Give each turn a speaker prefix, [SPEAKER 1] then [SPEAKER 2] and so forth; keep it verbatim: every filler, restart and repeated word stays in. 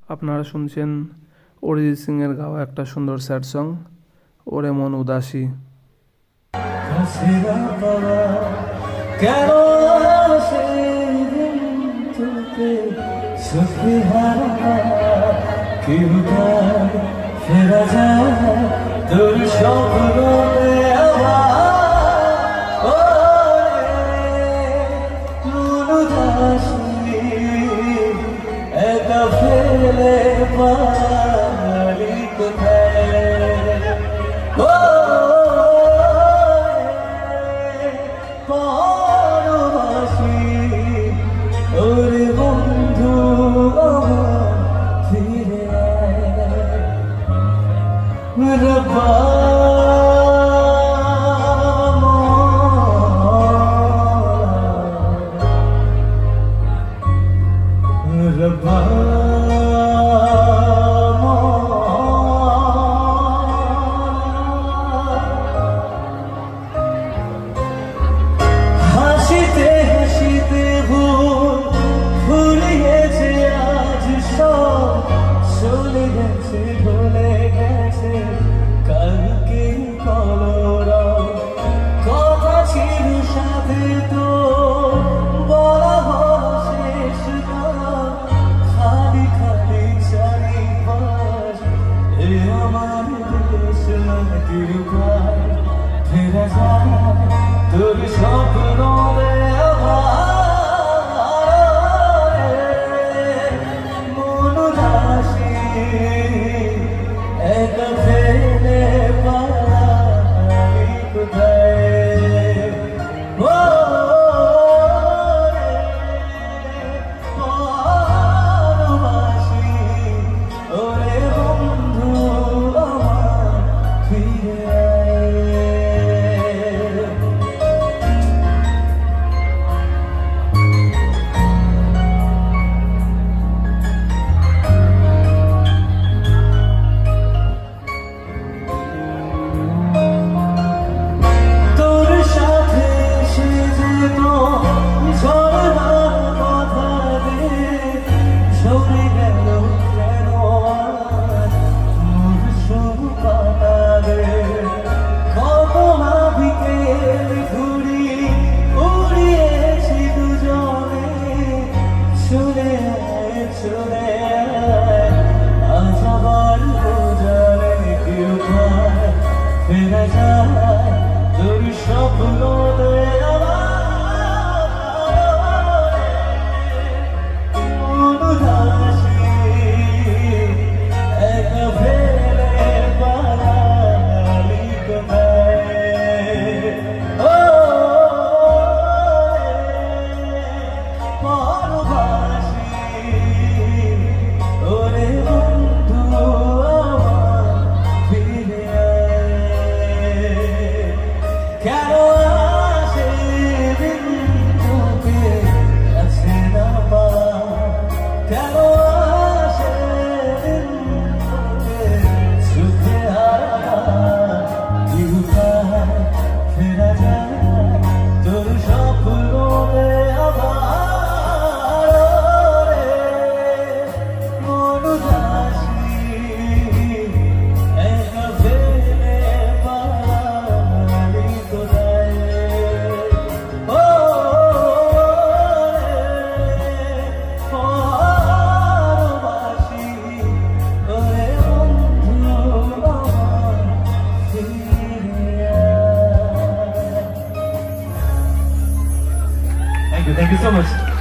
[SPEAKER 1] আপনারা শুনছেন অরিজিৎ সিং এর গাওয়া একটা সুন্দর স্যাড সং ওরে মন উদাসী।
[SPEAKER 2] কেন ফেরা যায় তোর স্বপ্ন একা ফেলে পালি কোথায় পরবাসী ওরে বন্ধু ফিরে রব্বা रब्बा हंसते हंसते भूल भूलिएছে আজ সব চলে গেছে ভুলে গেছে কালকে কলরব কথা ছিল সাথে তো বলা হলো শেষ খালি খালি চারিপাশ এ আমার দেশ নাকি ফেরা যায় তোর স্বপ্ন মন উদাসী একা ফেলে পালি কোথায় ওরে বন্ধু আমার ফিরে তোর সাথে সে যেত ঝরনার কথা রে সরে গেল কেন মোর সরু পাতা রে কত না বিকেল ঘুরি উড়িয়েছি দুজনে চলে আয় চলে আয় আজ আবার বোঝারে কেউ ফেরা যায় তোর স্বপ্ন মন উদাসী একা ফেলে পালালি কোথায় পরবাসী ওরে বন্ধু আমার ফিরে কেন আসে বিন্দুকে আছে না মা কেন আসে বিন্দুকে সুখে হারা কি উপায় ফেরা যায় তোর স্বপ্ন আমার মন উদাসী একা ফেলে পালি কোথায় পরবাসী ওরে বন্ধু আমার ফিরে আয়। Thank you, thank you so much.